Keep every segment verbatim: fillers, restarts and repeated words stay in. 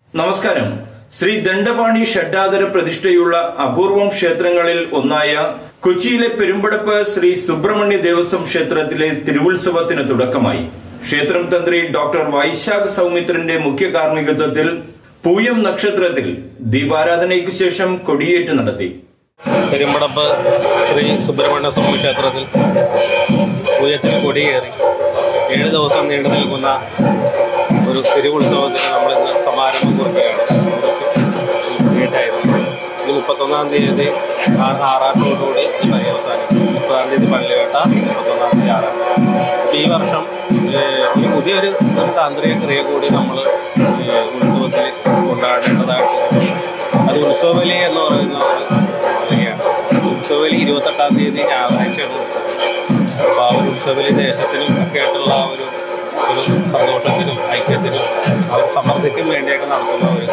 നമസ്കാരം. ശ്രീ ദണ്ഡപാണി ഷഡ്ഡാധര പ്രതിഷ്ഠയുള്ള അപൂർവം ക്ഷേത്രങ്ങളിൽ ഒന്നായ കൊച്ചിയിലെ പെരുമ്പടപ്പ് ശ്രീ സുബ്രഹ്മണ്യ ദേവസ്വം ക്ഷേത്രത്തിലെ തിരുവുത്സവത്തിന് തുടക്കമായി. ക്ഷേത്രം തന്ത്രി ഡോക്ടർ വൈശാഖ് സൗമിത്രന്റെ മുഖ്യ കാർമ്മികത്വത്തിൽ പൂയം നക്ഷത്രത്തിൽ ദീപാരാധനയ്ക്കു ശേഷം കൊടിയേറ്റ് നടത്തി. പെരുമ്പടപ്പ് ശ്രീ സുബ്രഹ്മണ്യ സ്വാമി ക്ഷേത്രത്തിൽ പൂയത്തിന് കൊടിയേറി ഏഴ് ദിവസം നീണ്ടു നിൽക്കുന്ന ഒരു തിരുവുത്സവത്തിന് നമ്മളിന്ന് സമാരംഭം കുറിക്കുകയാണ്. ഡേറ്റായിരുന്നു ഇത് മുപ്പത്തൊന്നാം തീയതി ആറാട്ടോടുകൂടി പര്യവസാനിക്കും. മുപ്പതാം തീയതി പള്ളിവേട്ട, മുപ്പത്തൊന്നാം തീയതി ആറാട്ട്. ഈ വർഷം ഒരു പുതിയൊരു ഒരു താന്ത്രിക ക്രിയ കൂടി നമ്മൾ ഉത്സവത്തിൽ കൊണ്ടാടേണ്ടതായിട്ട്. അത് ഉത്സവബലി എന്ന് പറയുന്ന ക്രിയയാണ്. ഉത്സവബലി ഇരുപത്തെട്ടാം തീയതി ഞായറാഴ്ചയാണ്. അപ്പോൾ ആ ഒരു ഉത്സവബലി ദേശത്തിനും ഒക്കെ ആയിട്ടുള്ള ആ ഒരു ഒരു സന്തോഷത്തിനും ഐക്യത്തിനും അവർ സമൃദ്ധിക്കും വേണ്ടിയൊക്കെ നടത്തുന്ന ഒരു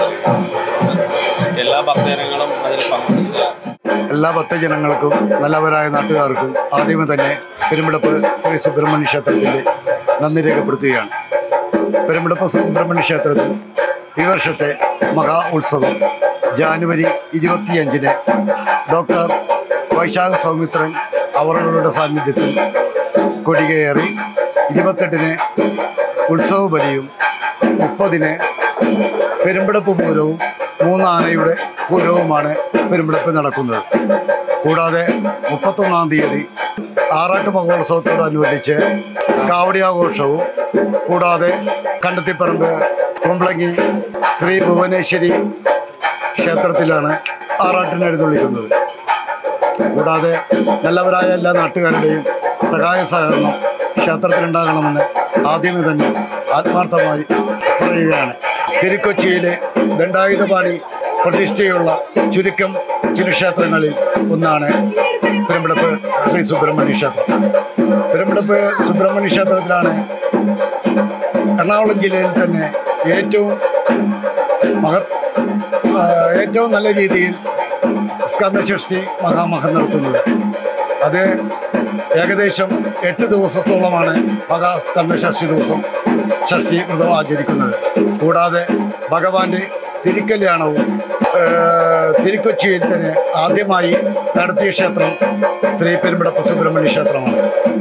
എല്ലാ ഭക്തജനങ്ങളും അതിൽ പങ്കെടുക്കുക. എല്ലാ ഭക്തജനങ്ങൾക്കും നല്ലവരായ നാട്ടുകാർക്കും ആദ്യമേ തന്നെ പെരുമ്പടപ്പ് ശ്രീ സുബ്രഹ്മണ്യ ക്ഷേത്രത്തിൻ്റെ നന്ദി രേഖപ്പെടുത്തുകയാണ്. പെരുമ്പടപ്പ് സുബ്രഹ്മണ്യ ക്ഷേത്രത്തിൽ ഈ വർഷത്തെ മഹാ ഉത്സവം ജാനുവരി ഇരുപത്തിയഞ്ചിന് ഡോക്ടർ വൈശാഖ് സൗമിത്രൻ അവരുടെ സാന്നിധ്യത്തിൽ കൊടികയറി, ഇരുപത്തെട്ടിന് ഉത്സവ ബലിയും മുപ്പതിന് പെരുമ്പടപ്പ് പൂരവും മൂന്നാനയുടെ പൂരവുമാണ് പെരുമ്പടപ്പ് നടക്കുന്നത്. കൂടാതെ മുപ്പത്തൊന്നാം തീയതി ആറാട്ട് മഹോത്സവത്തോടനുബന്ധിച്ച് കാവടിയാഘോഷവും, കൂടാതെ കണ്ടത്തിപ്പറമ്പ് കുമ്പളങ്ങി ശ്രീ ഭുവനേശ്വരി ക്ഷേത്രത്തിലാണ് ആറാട്ടിന് എഴുന്നള്ളിക്കുന്നത്. കൂടാതെ നല്ലവരായ എല്ലാ നാട്ടുകാരുടെയും സഹായ സഹകരണം ക്ഷേത്രത്തിലുണ്ടാകണമെന്ന് ആദ്യമേ തന്നെ ആത്മാർത്ഥമായി പറയുകയാണ്. തിരുക്കൊച്ചിയിലെ ദണ്ഡായുധപാണി പ്രതിഷ്ഠയുള്ള ചുരുക്കം ചില ക്ഷേത്രങ്ങളിൽ ഒന്നാണ് പെരുമ്പടപ്പ് ശ്രീ സുബ്രഹ്മണ്യ ക്ഷേത്രം. പെരുമ്പടപ്പ് സുബ്രഹ്മണ്യ ക്ഷേത്രത്തിലാണ് എറണാകുളം ജില്ലയിൽ തന്നെ ഏറ്റവും മഹ ഏറ്റവും നല്ല രീതിയിൽ സ്കന്ദഷഷ്ഠി മഹാമഹം നടത്തുന്നത്. അത് ഏകദേശം എട്ട് ദിവസത്തോളമാണ് മഹാ സ്കന്ദഷഷ്ഠി ദിവസം ഷഷ്ഠി വ്രതം ആചരിക്കുന്നത്. കൂടാതെ ഭഗവാന്റെ തിരുക്കല്യാണവും തിരുക്കൊച്ചിയിൽ തന്നെ ആദ്യമായി നടത്തിയ ക്ഷേത്രം ശ്രീ പെരുമ്പടപ്പ് സുബ്രഹ്മണ്യ ക്ഷേത്രമാണ്.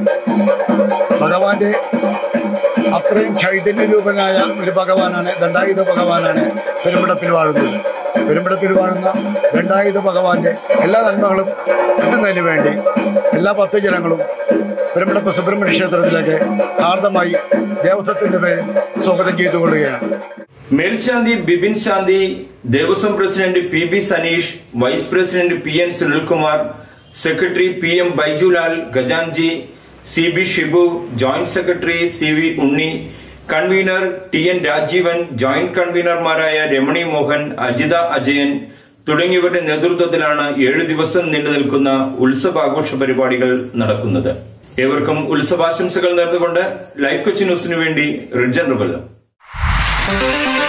ഭഗവാന്റെ അത്രയും ചൈതന്യരൂപനായ ഒരു ഭഗവാനാണ്, ദണ്ഡായുധ ഭഗവാനാണ് പെരുമ്പടപ്പിൽ വാഴുന്നത്. പെരുമ്പടപ്പിൽ വാഴുന്ന ദണ്ഡായുധ ഭഗവാന്റെ എല്ലാ നന്മകളും കിട്ടുന്നതിന് വേണ്ടി എല്ലാ ഭക്തജനങ്ങളും പെരുമ്പടപ്പ് സുബ്രഹ്മണ്യ ക്ഷേത്രത്തിലേക്ക് ഹാർദമായി ദേവസ്വത്തിന്റെ പേരിൽ സ്വാഗതം ചെയ്തുകൊള്ളുകയാണ്. മേൽശാന്തി Bipin Shanti, Devaswom president P B Saneesh, vice president P N Sunilkumar, secretary P M Baijulal ഖജാൻജി, C B Shibu, joint secretary C V Unni, convener T N Rajeevan, joint കൺവീനർമാരായ രമണി മോഹൻ, അജിത അജയൻ തുടങ്ങിയവരുടെ നേതൃത്വത്തിലാണ് ഏഴു ദിവസം നീണ്ടു നിൽക്കുന്ന ഉത്സവാഘോഷ പരിപാടികൾ നടക്കുന്നത്. ഏവർക്കും ഉത്സവാശംസകൾ നേർന്നുകൊണ്ട് ലൈഫ് കൊച്ചി ന്യൂസിനു വേണ്ടി റിഡ്ജൻ റുബൽ.